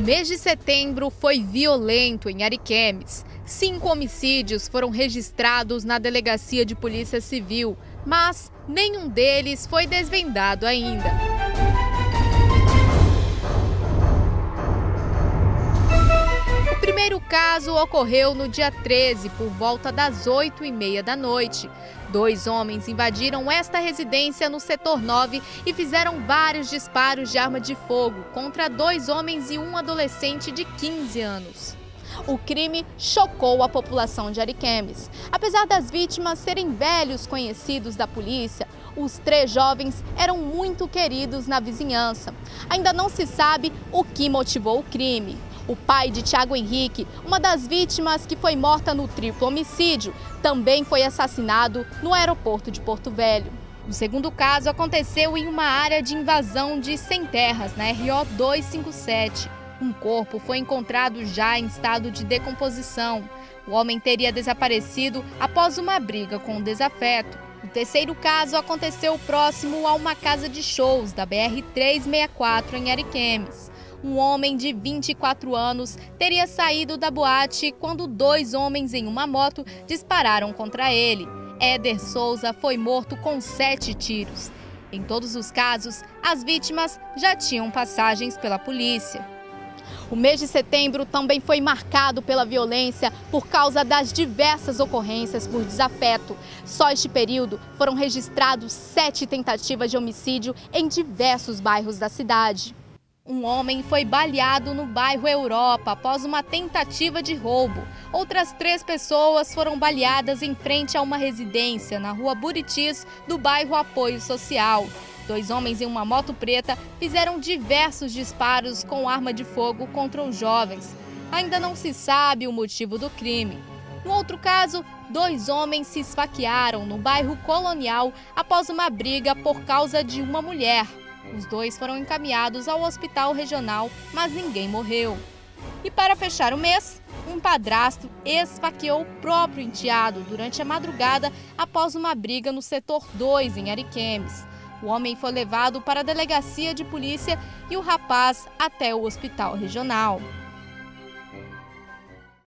mês de setembro foi violento em Ariquemes. 5 homicídios foram registrados na Delegacia de Polícia Civil, mas nenhum deles foi desvendado ainda. O primeiro caso ocorreu no dia 13, por volta das 8h30 da noite. 2 homens invadiram esta residência no setor 9 e fizeram vários disparos de arma de fogo contra 2 homens e um adolescente de 15 anos. O crime chocou a população de Ariquemes. Apesar das vítimas serem velhos conhecidos da polícia, os 3 jovens eram muito queridos na vizinhança. Ainda não se sabe o que motivou o crime. O pai de Thiago Henrique, uma das vítimas que foi morta no triplo homicídio, também foi assassinado no aeroporto de Porto Velho. O segundo caso aconteceu em uma área de invasão de sem terras, na RO 257. Um corpo foi encontrado já em estado de decomposição. O homem teria desaparecido após uma briga com um desafeto. O terceiro caso aconteceu próximo a uma casa de shows da BR-364 em Ariquemes. Um homem de 24 anos teria saído da boate quando 2 homens em uma moto dispararam contra ele. Éder Souza foi morto com 7 tiros. Em todos os casos, as vítimas já tinham passagens pela polícia. O mês de setembro também foi marcado pela violência por causa das diversas ocorrências por desafeto. Só este período foram registrados 7 tentativas de homicídio em diversos bairros da cidade. Um homem foi baleado no bairro Europa após uma tentativa de roubo. Outras 3 pessoas foram baleadas em frente a uma residência na rua Buritis, do bairro Apoio Social. 2 homens em uma moto preta fizeram diversos disparos com arma de fogo contra os jovens. Ainda não se sabe o motivo do crime. No outro caso, 2 homens se esfaquearam no bairro Colonial após uma briga por causa de uma mulher. Os 2 foram encaminhados ao hospital regional, mas ninguém morreu. E para fechar o mês, um padrasto esfaqueou o próprio enteado durante a madrugada após uma briga no setor 2, em Ariquemes. O homem foi levado para a delegacia de polícia e o rapaz até o hospital regional.